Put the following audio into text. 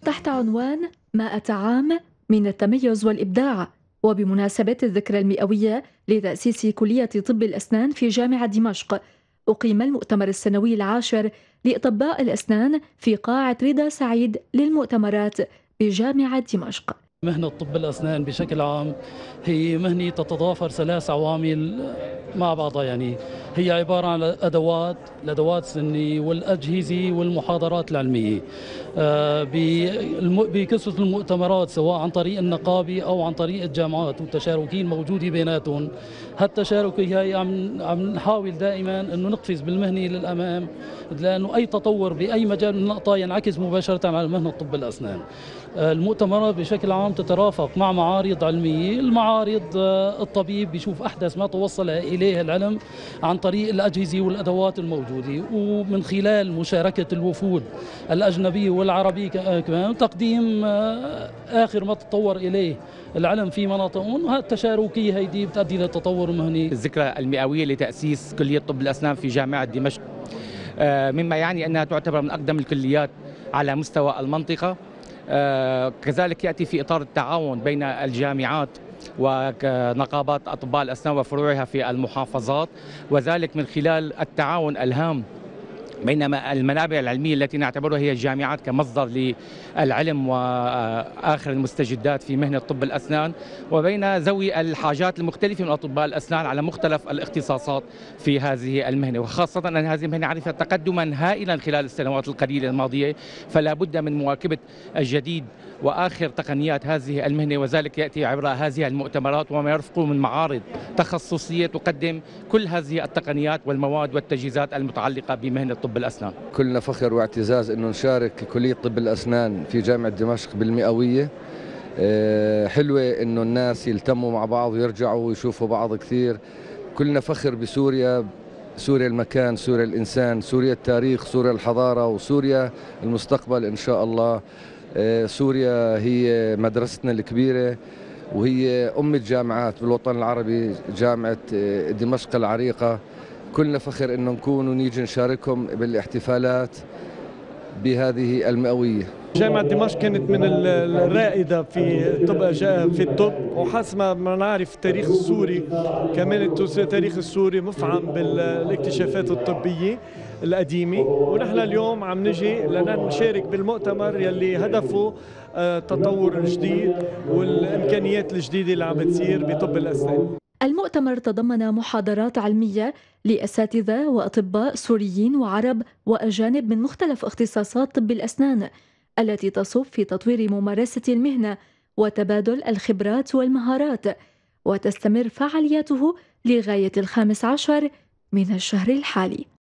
تحت عنوان 100 عام من التميز والإبداع، وبمناسبة الذكرى المئوية لتأسيس كلية طب الأسنان في جامعة دمشق، أقيم المؤتمر السنوي العاشر لأطباء الأسنان في قاعة رضا سعيد للمؤتمرات بجامعة دمشق. مهنة طب الأسنان بشكل عام هي مهنة تتضافر ثلاث عوامل مع بعضها، يعني هي عبارة عن الأدوات السنية والأجهزة والمحاضرات العلمية. بكثرة المؤتمرات سواء عن طريق النقابة أو عن طريق الجامعات والتشاركين موجودة بيناتهم. هالتشاركية هي عم نحاول دائما أنه نقفز بالمهنة للأمام، لأنه أي تطور بأي مجال من الأقطاع ينعكس مباشرة على مهنة طب الأسنان. المؤتمرات بشكل عام تترافق مع معارض علمية. المعارض الطبيب بيشوف أحدث ما توصل إليه العلم عن طريق الأجهزة والأدوات الموجودة، ومن خلال مشاركة الوفود الأجنبية والعربية كمان تقديم آخر ما تطور إليه العلم في مناطقهم. وهالتشاركية هيدي بتؤدي للتطور المهني. الذكرى المئوية لتأسيس كلية طب الأسنان في جامعة دمشق، مما يعني أنها تعتبر من أقدم الكليات على مستوى المنطقة. كذلك يأتي في إطار التعاون بين الجامعات ونقابات أطباء الأسنان وفروعها في المحافظات، وذلك من خلال التعاون الهام بين المنابع العلمية التي نعتبرها هي الجامعات كمصدر للعلم وآخر المستجدات في مهنة طب الأسنان، وبين ذوي الحاجات المختلفة من أطباء الأسنان على مختلف الاختصاصات في هذه المهنة، وخاصة أن هذه المهنة عرفت تقدما هائلا خلال السنوات القليلة الماضية، فلا بد من مواكبة الجديد وآخر تقنيات هذه المهنة، وذلك يأتي عبر هذه المؤتمرات وما يرفقه من معارض تخصصية تقدم كل هذه التقنيات والمواد والتجهيزات المتعلقة بمهنة طب الأسنان. كلنا فخر واعتزاز أنه نشارك كلية طب الأسنان في جامعة دمشق بالمئوية. حلوة أنه الناس يلتموا مع بعض ويرجعوا ويشوفوا بعض كثير. كلنا فخر بسوريا، سوريا المكان، سوريا الإنسان، سوريا التاريخ، سوريا الحضارة، وسوريا المستقبل إن شاء الله. سوريا هي مدرستنا الكبيرة وهي أم الجامعات بالوطن العربي، جامعة دمشق العريقة. كلنا فخر إنه نكون ونيجي نشاركهم بالاحتفالات بهذه المئوية. جامعة دمشق كانت من الرائدة في الطب، وحسب ما نعرف التاريخ السوري كمان التاريخ السوري مفعم بالاكتشافات الطبية القديمة، ونحن اليوم عم نجي لنشارك بالمؤتمر يلي هدفه التطور الجديد والإمكانيات الجديدة اللي عم بتصير بطب الأسنان. المؤتمر تضمن محاضرات علمية لأساتذة وأطباء سوريين وعرب وأجانب من مختلف اختصاصات طب الأسنان التي تصب في تطوير ممارسة المهنة وتبادل الخبرات والمهارات، وتستمر فعالياته لغاية 15 من الشهر الحالي.